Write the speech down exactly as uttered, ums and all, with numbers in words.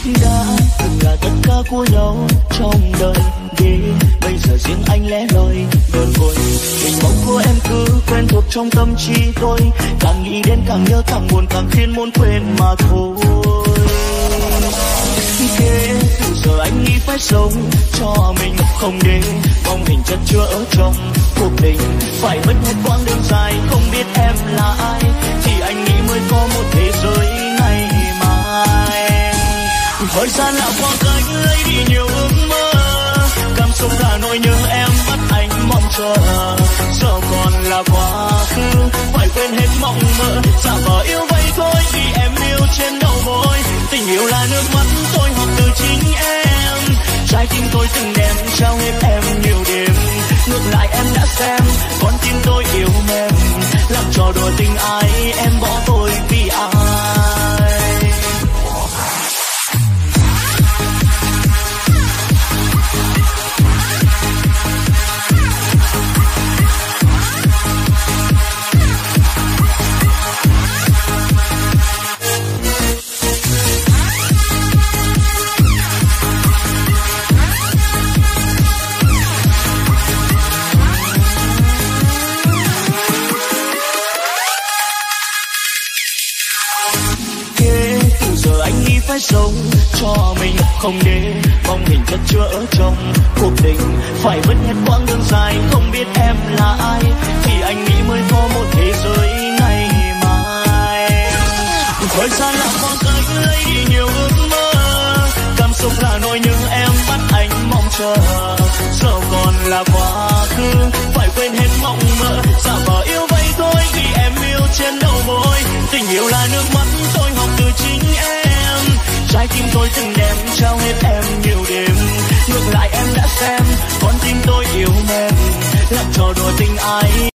đã từng là tất cả của nhau trong đời đi, bây giờ riêng anh lẻ loi đơn côi. Hình bóng của em cứ quen thuộc trong tâm trí tôi, càng nghĩ đến càng nhớ càng buồn, càng khiến muốn quên mà thôi. Kể từ giờ anh nghĩ phải sống cho mình, không để bóng hình chất chứa ở trong cuộc tình. Phải mất hết quãng đường dài không biết em là ai, thì anh nghĩ mới có một thế giới ngày mai. Thời gian là khoảng cách lấy đi nhiều ước mơ, cảm xúc cả nỗi nhớ em bắt anh mong chờ. Giờ còn là quá khứ, phải quên hết mộng mơ, giả vờ yêu vậy thôi vì em yêu trên đầu môi. Tình yêu là nước mắt tôi học từ chính em, trái tim tôi từng đem trao hết em nhiều đêm. Ngược lại em đã xem con tim tôi yêu mềm, làm trò đùa tình ai em bỏ tôi vì ai. Phải sống cho mình, không để bóng hình chất chứa ở trong cuộc tình. Phải vứt hết quãng đường dài không biết em là ai, thì anh nghĩ mới có một thế giới ngày mai. Thời gian là khoảng cách lấy đi nhiều ước mơ, cảm xúc là nỗi nhớ em bắt anh mong chờ. Giờ còn là quá khứ, phải quên hết mộng mơ, giả vờ yêu vậy thôi vì em yêu trên đầu môi. Tình yêu là nước mắt tôi học từ chính em, trái tim tôi từng đem trao hết em nhiều đêm. Ngược lại em đã xem con tim tôi yêu mềm, làm trò đùa tình ai.